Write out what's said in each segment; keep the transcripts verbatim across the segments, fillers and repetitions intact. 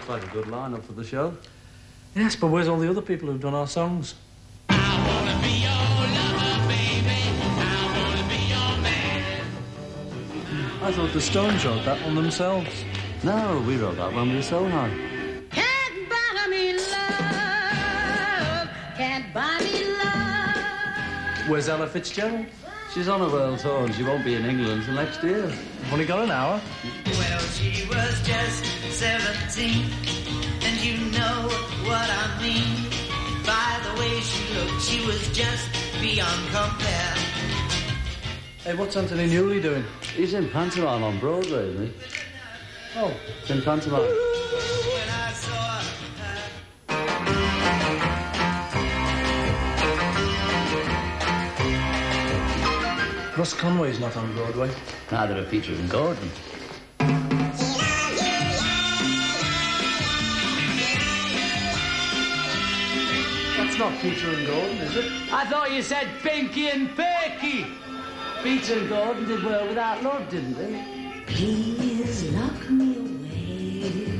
quite a good lineup for the show. Yes, but where's all the other people who've done our songs? I wanna be your lover, baby. I wanna be your man. I thought the Stones wrote that one themselves. No, we wrote that when we were so high. Can't buy me love, can't buy me love. Where's Ella Fitzgerald? She's on a world tour and she won't be in England till next year. I've only got an hour. Well, she was just seventeen, and you know what I mean. By the way she looked, she was just beyond compare. Hey, what's Anthony Newley doing? He's in pantomime on Broadway, isn't he? Oh. It's in pantomime. When I saw her, Russ Conway's not on Broadway. Neither are Peter and Gordon. That's not Peter and Gordon, is it? I thought you said Pinky and Perky. Peter and Gordon did well without love, didn't they? Please lock me away.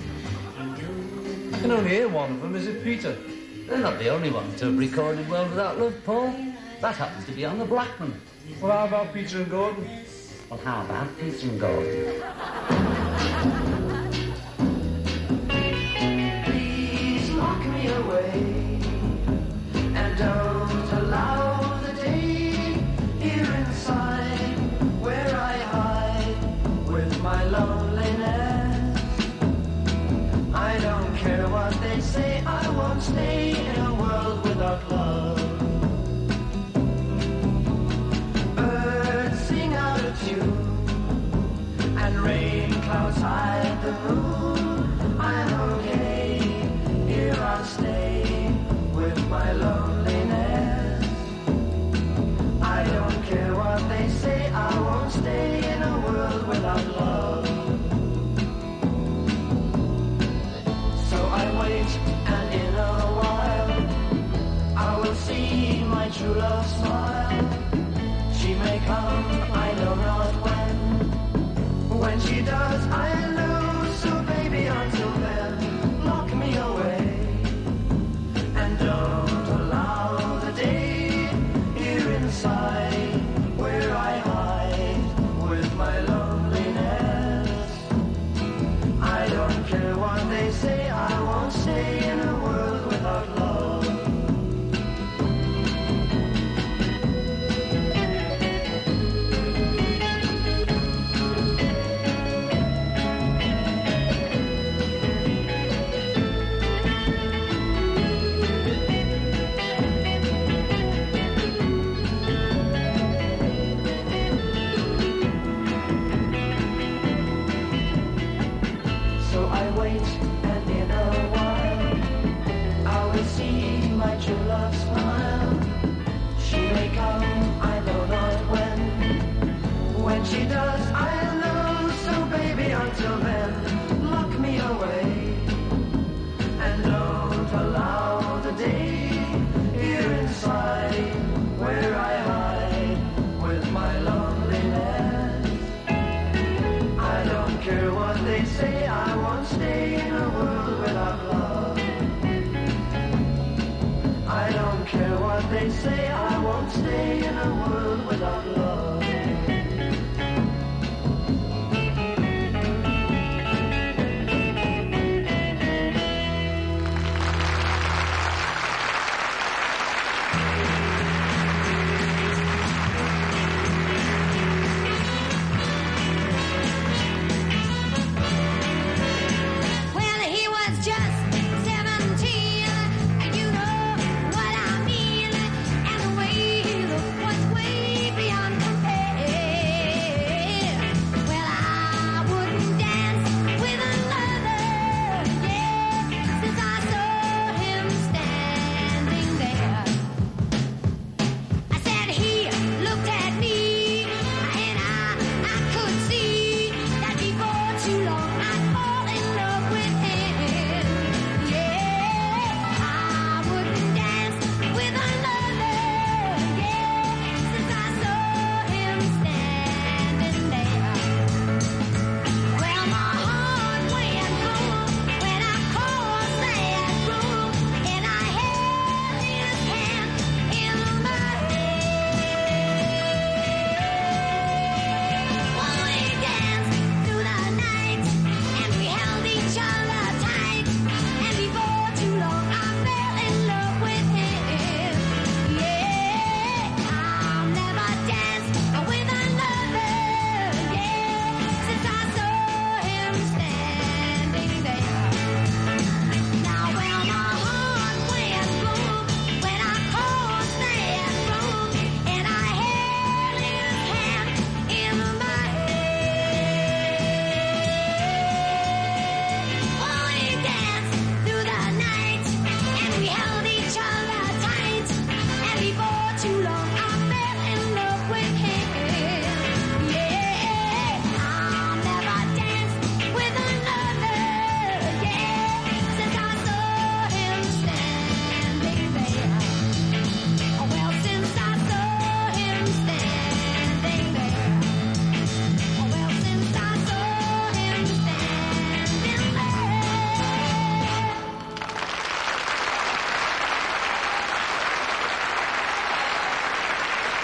I can only hear one of them. Is it Peter? They're not the only ones to have recorded well without love, Paul. That happens to be on the Blackman. Well, how about Peter and Gordon? Well, how about Peter and Gordon? please lock me away, and don't allow the day here inside where I hide with my loneliness. I don't care what they say, I won't stay in a world without love. Birds sing out a tune, and rain clouds hide the moon. I'm okay, here I'll stay with my loneliness. I don't care what they say, I won't stay in a world without love. So I wait, and in a while I will see my true love smile. She may come, I know not when. When she does, I lose. So baby, until then, lock me away, and don't allow the day here inside where I hide with my loneliness. I don't care what they say, I won't stay in a world without love. So I wait, and in a while I will see my true love smile. She may come, I know not when. When she does, I'll know. So baby, until then, lock me away, and don't allow the day here inside where I hide with my loneliness. I don't care what they say, I won't stay in a world without love. I don't care what they say, I won't stay in a world without love. Well, he was just seventeen, and you know what I mean. And the way he looked was way beyond compare.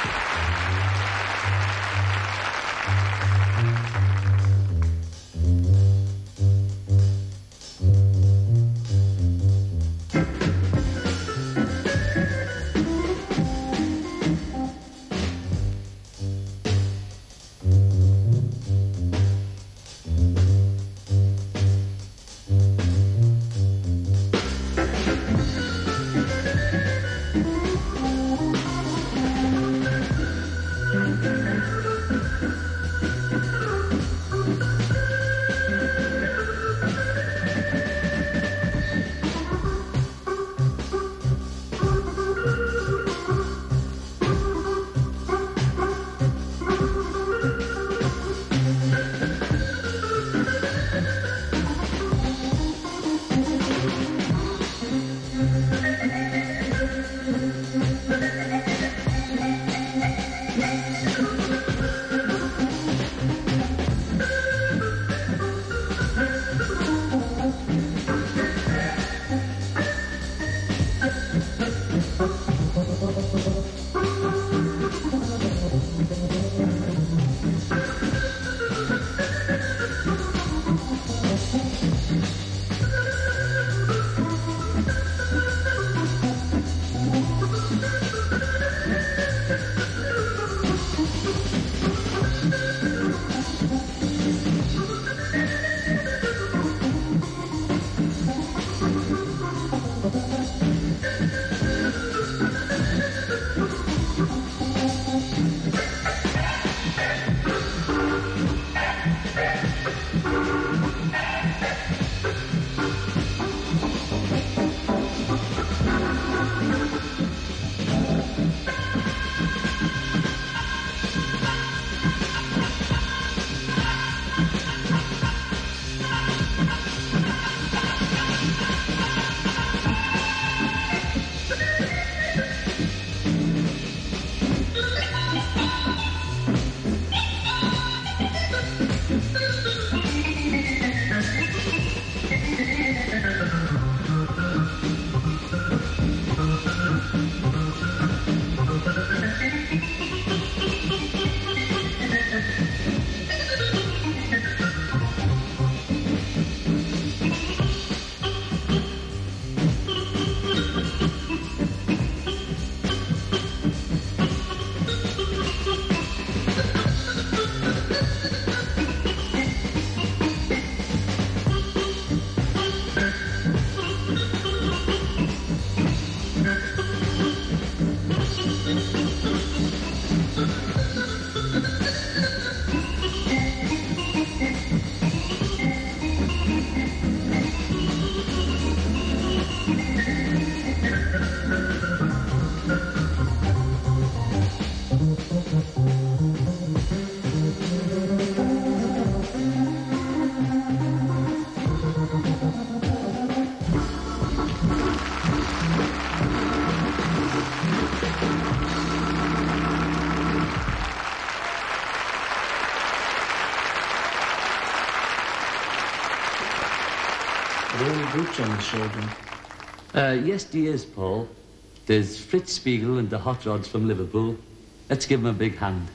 Boots on the children. Uh, yes, dears, Paul. There's Fritz Spiegel and the Hot Rods from Liverpool. Let's give them a big hand.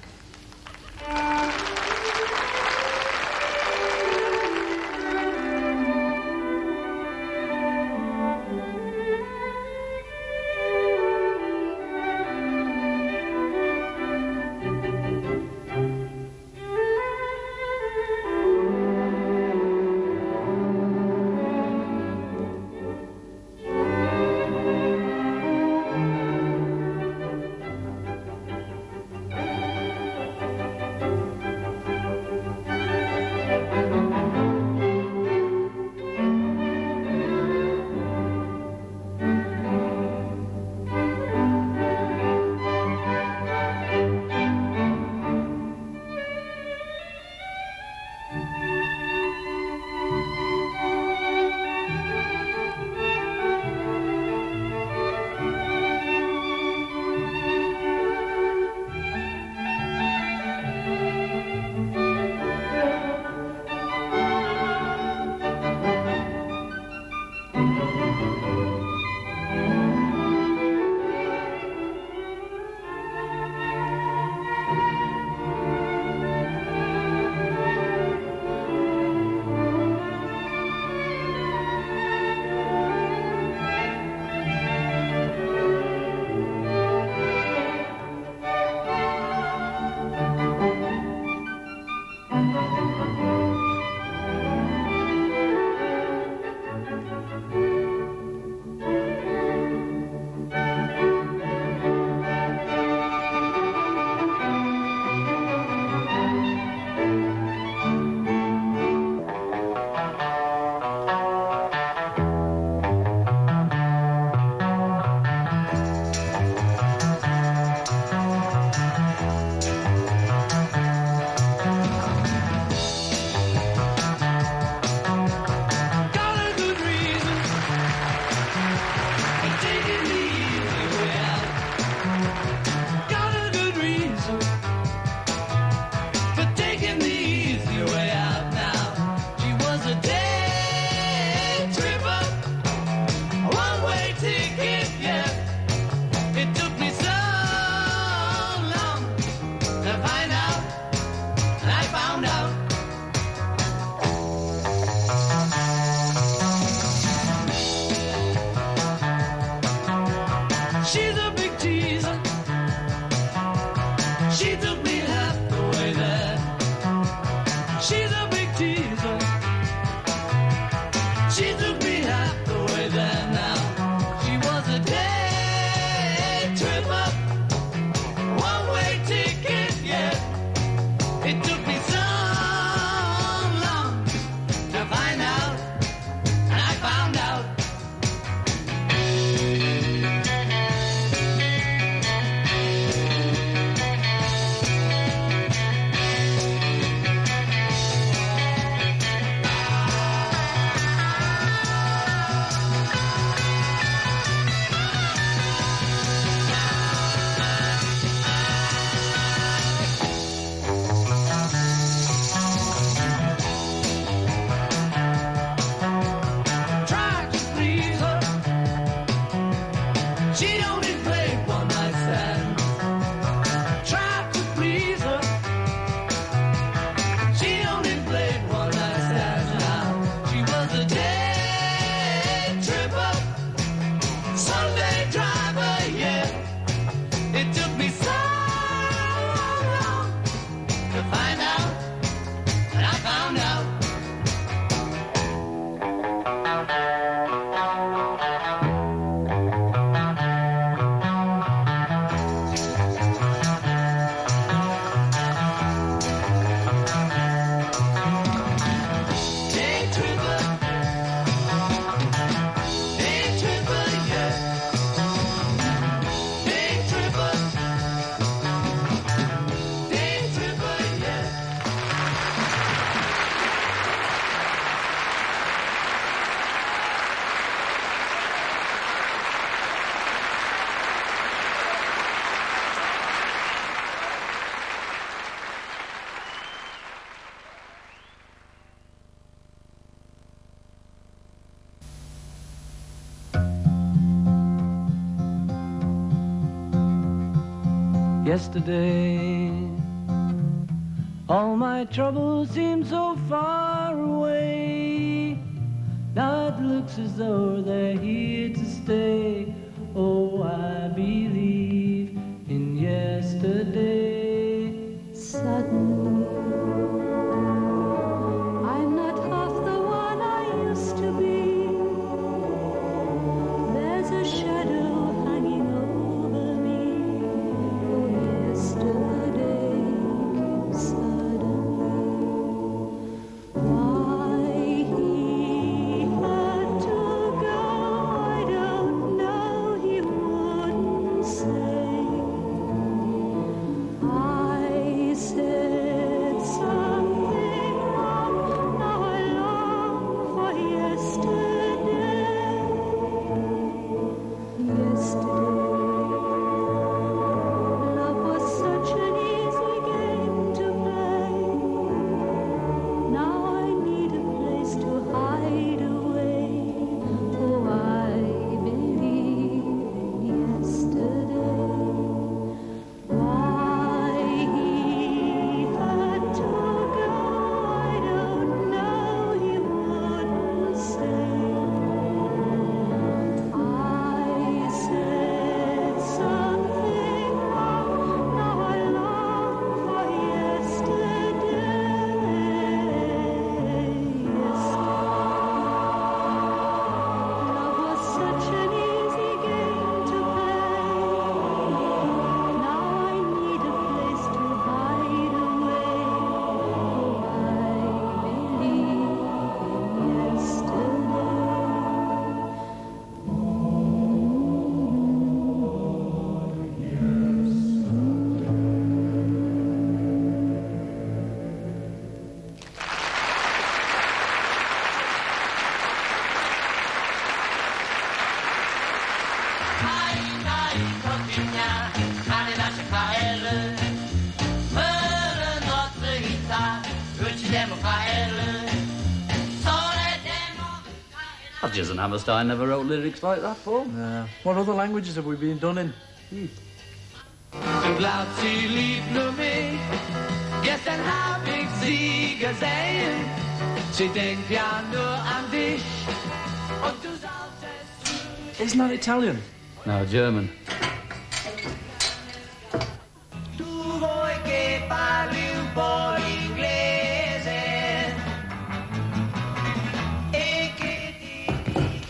yesterday. All my troubles seem so far away. Now it looks as though they're here to stay. Oh, I believe in yesterday. Suddenly, I'm not half the one I used to be. There's a shadow hanging over me. Oh, yesterday came suddenly. Why he had to go, I don't know, he wouldn't say. I said something wrong, now I long for yesterday. Yesterday, love was such an easy game to play. Now I need a place to hide away. Oh, I believe in yesterday. Why he had to go, I don't know, he wouldn't say. I said something wrong, now I long for yesterday. Yesterday, love was such an easy game to play. Now I need a place to hide away. Oh, I believe in yesterday. Rodgers and Hammerstein never wrote lyrics like that, Paul. Uh, what other languages have we been done in? Du glaubst, sie liebt nur mich. Gestern hab ich sie gesehen. Sie denkt ja nur an dich. Und du sollst es Isn't that Italian? No, German. Tu vuoi che parli un po' l'inglese? E che ti...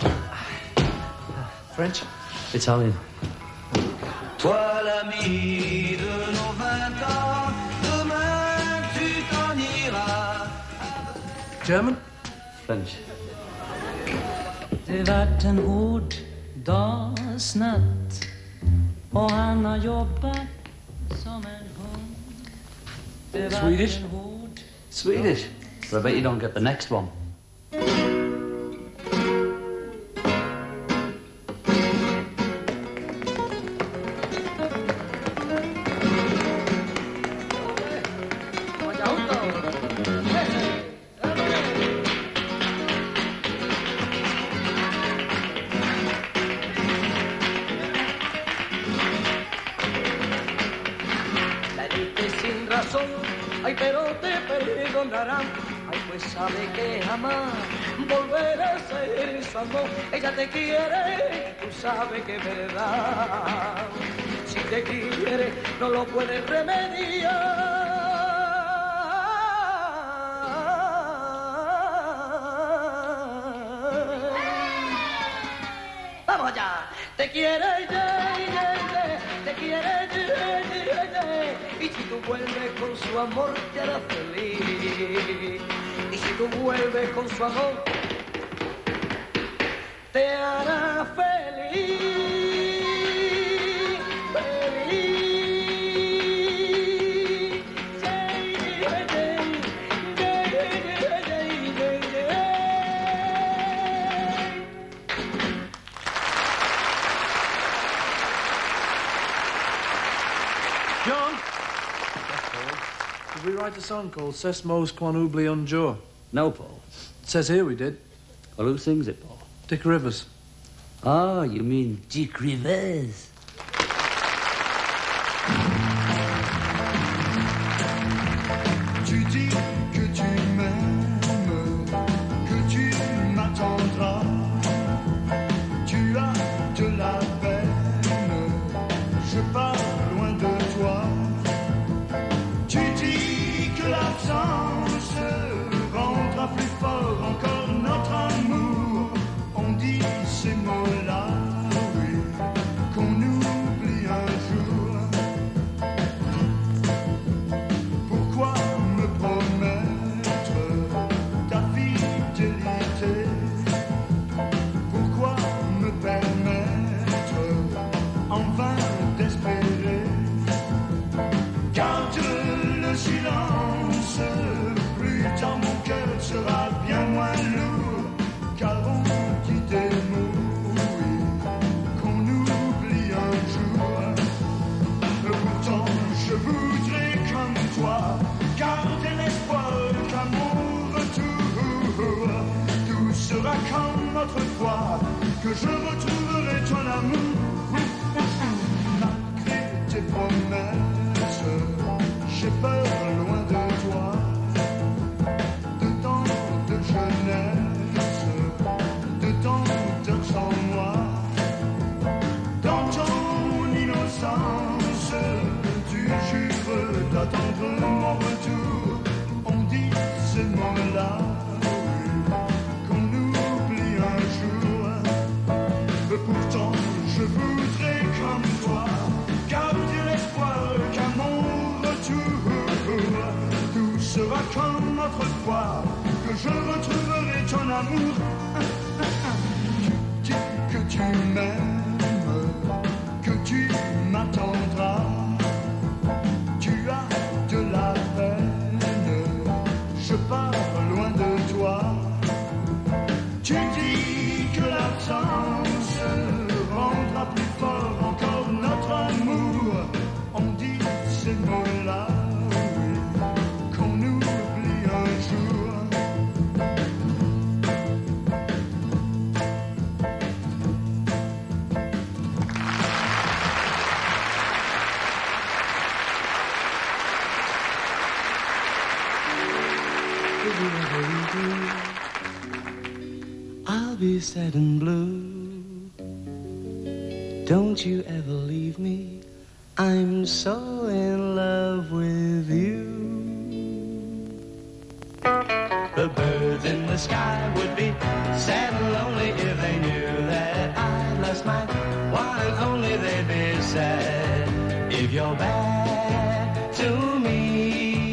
French? Italian. Toi l'ami de nos vingt ans, demain tu t'en iras. German? French. Det vart en hård dags natt och han har jobbat som en hund. Det vart Swedish? en hård Swedish. But I bet you don't get the next one. La diste sin razón, ay, pero te perdonarán. Ay, pues sabe que jamás volverá a ser su amor. Ella te quiere, tú sabes que es verdad. Si te quiere, no lo puedes remediar. Vamos allá, te quiere, yeah, yeah, yeah. Te quiere, yeah, yeah, yeah. Y si tú vuelves con su amor, te hará feliz. Y si tú vuelves con su amor, te hará feliz. Feliz. Yeah, yeah, yeah. Yeah, yeah, yeah, yeah, yeah. John? Did we write a song called C'est Mos Quan Oublie un Jour? No, Paul. It says here we did. Well, who sings it, Paul? Dick Rivers. Ah, you mean Dick Rivers. que je retrouverai ton amour. Malgré tes promesses, j'ai peur loin de toi, de tant de jeunesse, de tant d'heures sans moi. Dans ton innocence, tu jures d'attendre mon retour. On dit ces mots-là, qu'on oublie un jour. Pourtant, je voudrais comme toi garder l'espoir qu'à mon retour, tout sera comme autrefois, que je retrouverai ton amour. Tu dis que tu m'aimes, que tu m'attendras. Tu as de la peine, je pars loin de toi. Tu dis que l'absence rendra plus fort encore notre amour. On dit ces mots-là, oui, qu'on oublie un jour. I'll be sad and blue. Don't you ever leave me. I'm so in love with you. The birds in the sky would be sad and lonely if they knew that I lost my one and only. They'd be sad if you're bad to me.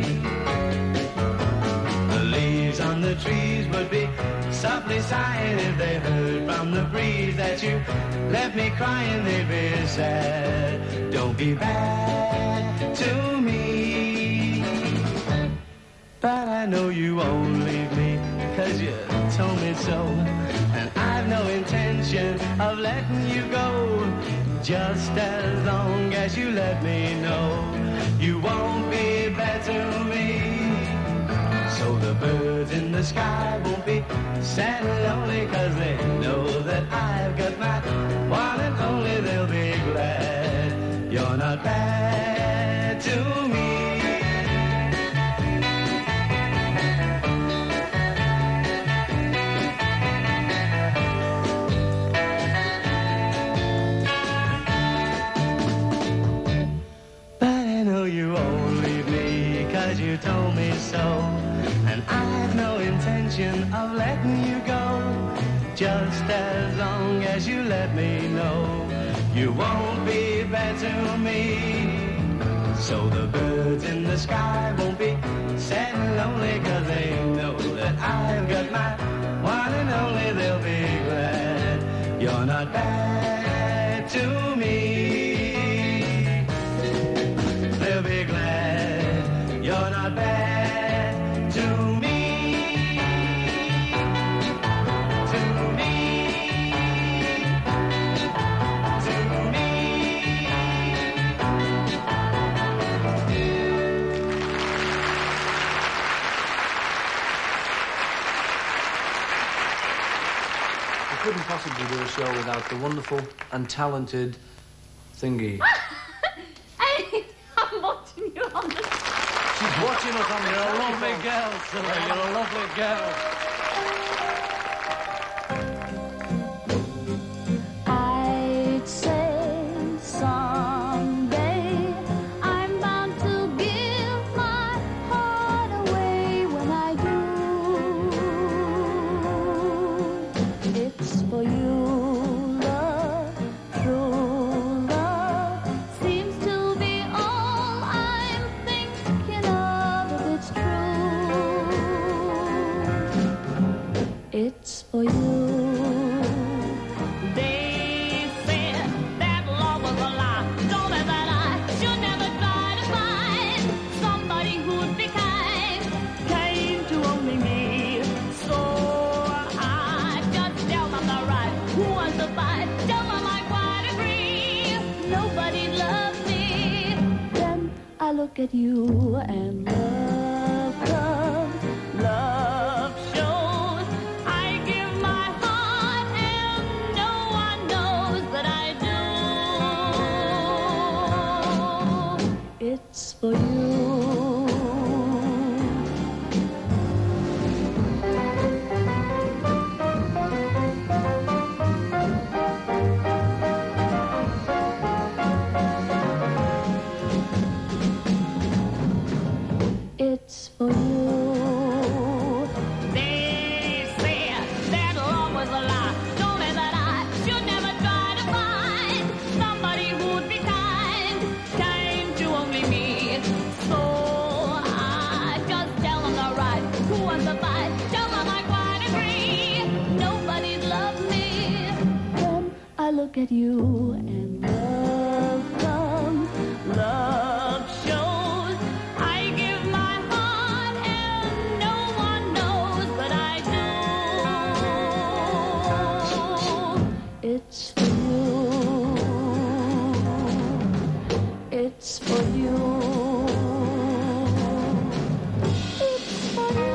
The leaves on the trees would be softly sighing if they heard from the breeze that you left me crying. They'd be sad. Don't be bad to me. But I know you won't leave me, 'cause you told me so. And I've no intention of letting you go, just as long as you let me know you won't be bad to me. So the birds in the sky won't be sad and lonely, 'cause they know that I've got my one and only. They'll be glad you're not bad to me. But I know you won't leave me, 'cause you told me so. And I've no intention of letting you go, just as long as you let me know you won't be bad to me. So the birds in the sky won't be sad and lonely, 'cause they know that I've got my one and only. They'll be glad you're not bad to me. They'll be glad you're not bad to me. To me. To me. We couldn't possibly do a show without the wonderful and talented Thingy. Hey, I'm watching you on the... She's watching us on the You're a lovely girl, Silla. You're a lovely girl. I'd say someday I'm bound to give my heart away. When I do, it's for you. Love, true love seems to be all I'm thinking of. If it's true, it's for you. They said that love was a lie. Told me that I should never try to find somebody who'd be kind, kind to only me. So I just tell them the right. Who wants to fight? Tell them I quite agree. Nobody loves me. Then I look at you and love comes, love Shows I give my heart and for you. It's for you. They said that love was a lie. Told me that I should never try to find somebody who'd be kind, kind to only me. So I just tell them the right, who wants to fight? Tell them I quite agree. Nobody'd love me. Then I look at you and love comes, Love shows. I give my heart and no one knows, but I do. it's for you. It's for you. It's for you.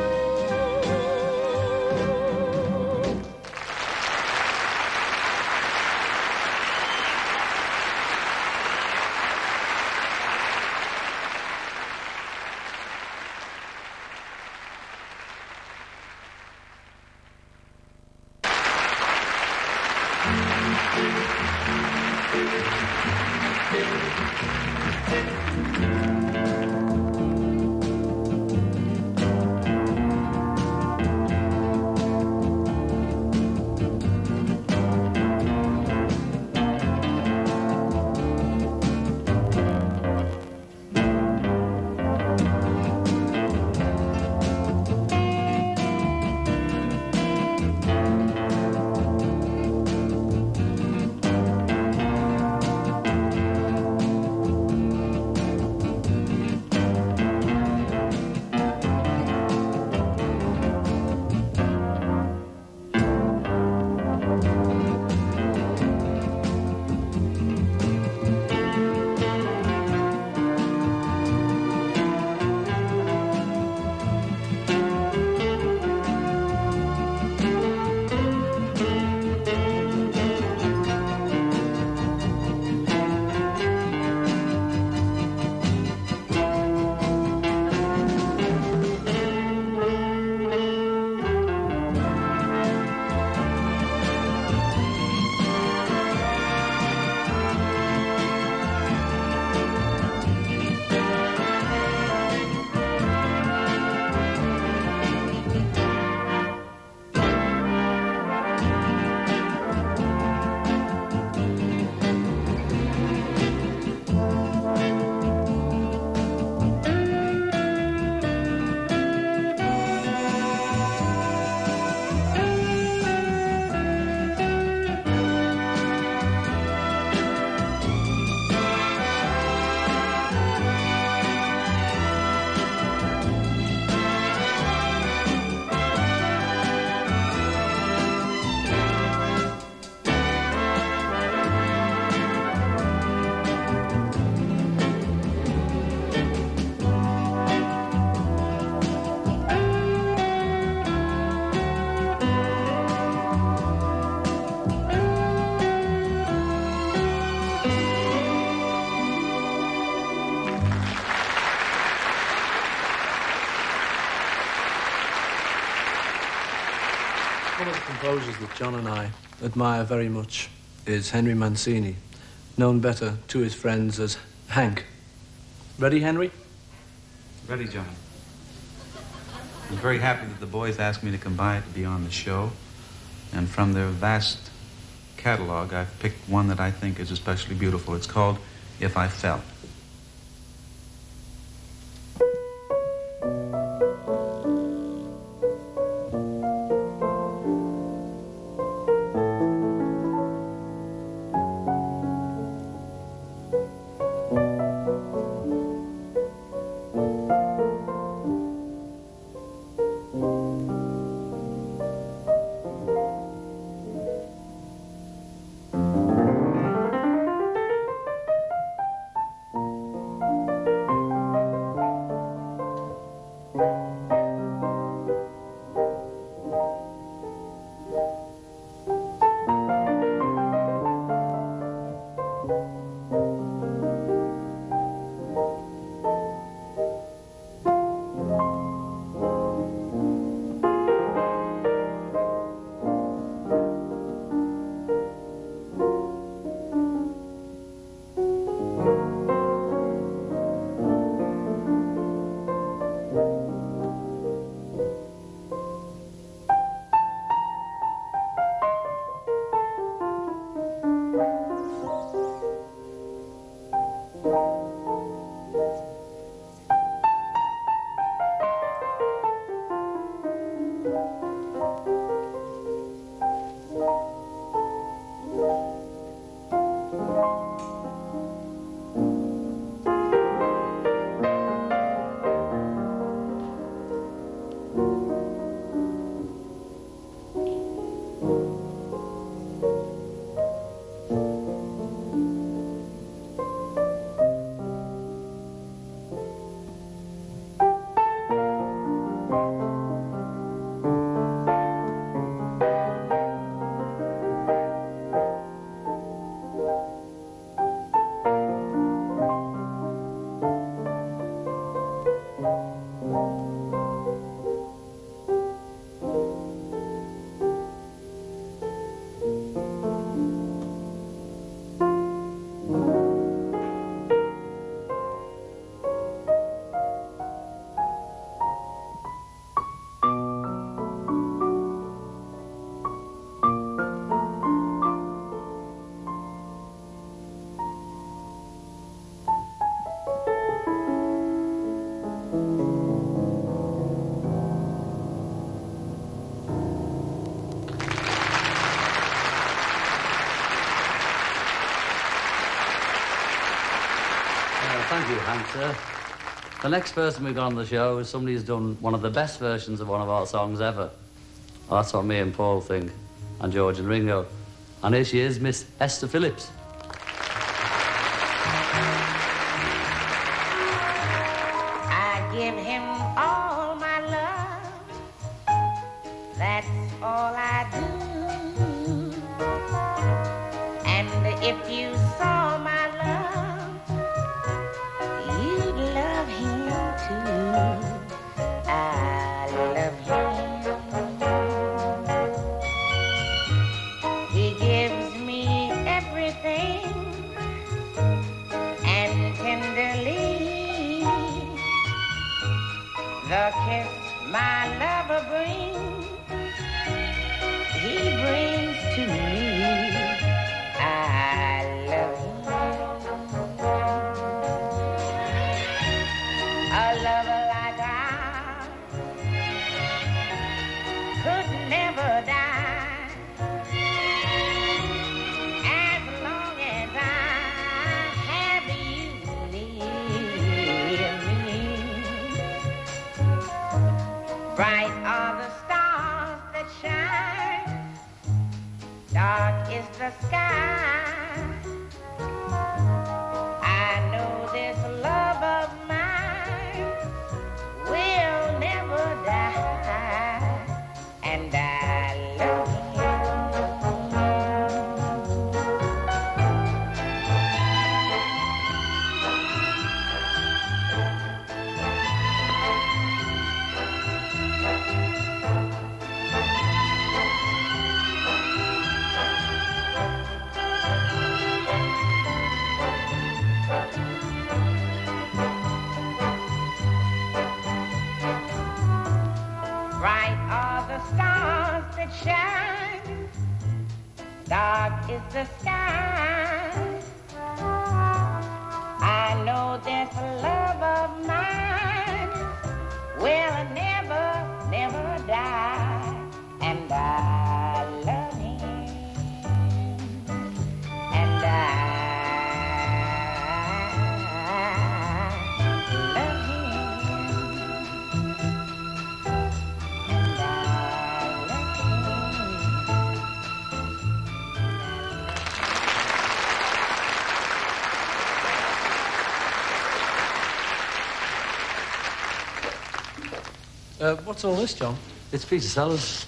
One of the composers that John and I admire very much is Henry Mancini, known better to his friends as Hank. Ready, Henry? Ready, John. I'm very happy that the boys asked me to come by to be on the show. And from their vast catalog, I've picked one that I think is especially beautiful. It's called If I Fell. Thank you, Hank, sir. The next person we've got on the show is somebody who's done one of the best versions of one of our songs ever. Well, that's what me and Paul think, and George and Ringo. And here she is, Miss Esther Phillips. I give him all my love. That's all I do. And if you saw my love, you'd love him too. I love him. He gives me everything, and tenderly the kiss my lover brings, he brings to me. I love him. A lover like ours could never die as long as I have you near me. Bright are the stars that shine, dark is the sky. I know this love of mine will never die, and I love Bright are the stars that shine, dark is the sky. I know this love of mine will never, never die, and I love him, and I love him. Uh, what's all this, John? It's Peter Sellers.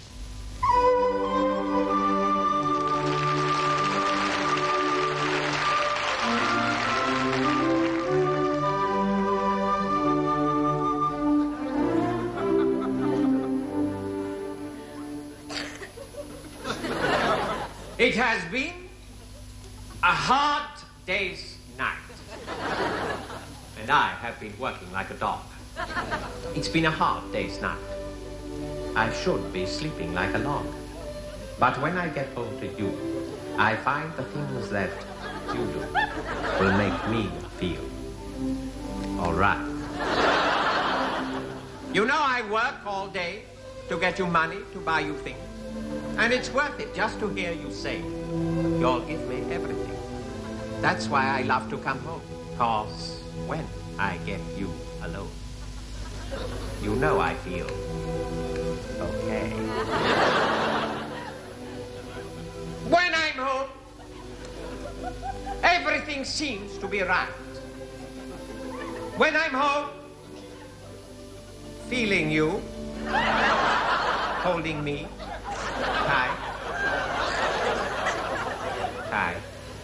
It has been a hard day's night. And I have been working like a dog. It's been a hard day's night. I should be sleeping like a log. But when I get home to you, I find the things that you do will make me feel All right. You know I work all day to get you money to buy you things. And it's worth it just to hear you say, you'll give me everything. That's why I love to come home. Cause when I get you alone, you know I feel okay. When I'm home, everything seems to be right. When I'm home, feeling you, holding me, tight, tight.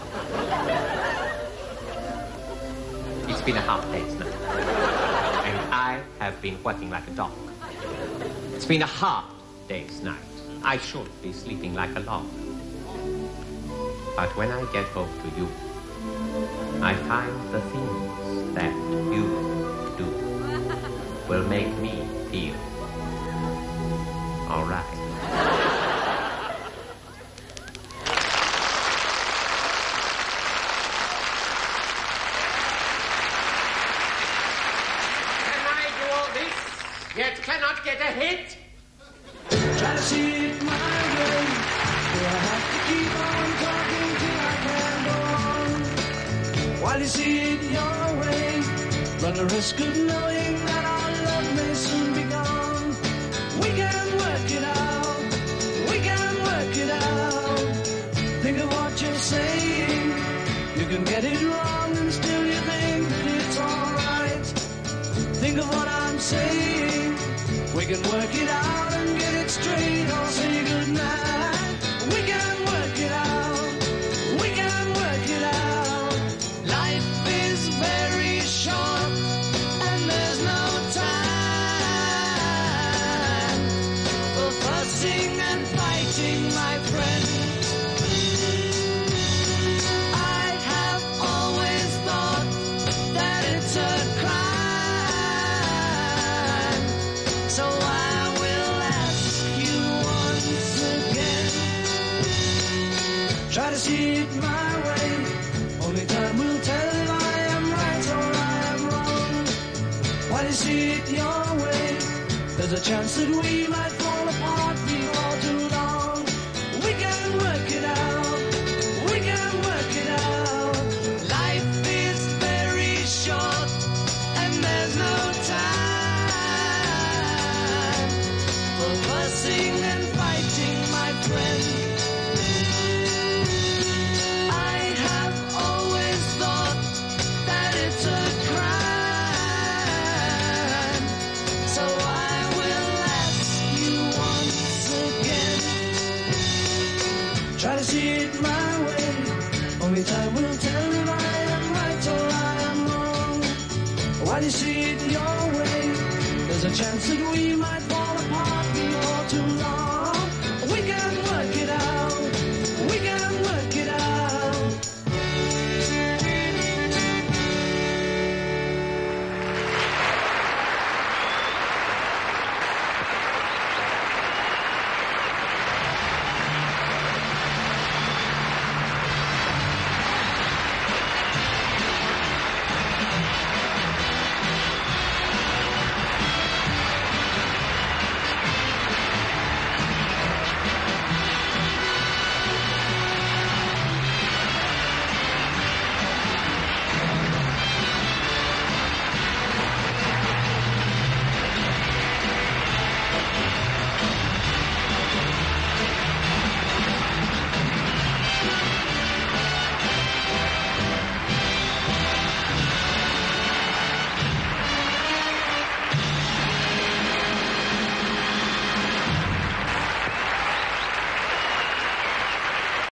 It's been a hard day's night, and I have been working like a dog. It's been a hard day's night. I should be sleeping like a log. But when I get home to you, I find the things that you do will make me feel all right. Can I do all this, yet cannot get a hit? Try to see it my way. Do I have to keep on talking till I can go on? While you see it your way, run the risk of knowing that our love may soon be gone. We can work it out. We can work it out. Think of what you're saying. You can get it wrong and still you think that it's alright. Think of what I'm saying. We can work it out and get it straight or say goodnight. We can work it out. We can work it out. Life is very short and there's no time for fussing and fighting, my friend. I have always thought that it's a crime. So I will ask you once again. Try to see it my way. Only time will tell if I am right or I am wrong. While you see it your way, there's a chance that we might fall apart before too long. We can work it out. We can work it out. Life is very short and there's no time for fussing and fighting, my friend. I have always thought that it's a crime. So I will ask you once again. Try to see it my way. Only time will tell if I am right or I am wrong. While you see it your way, there's a chance that we might fall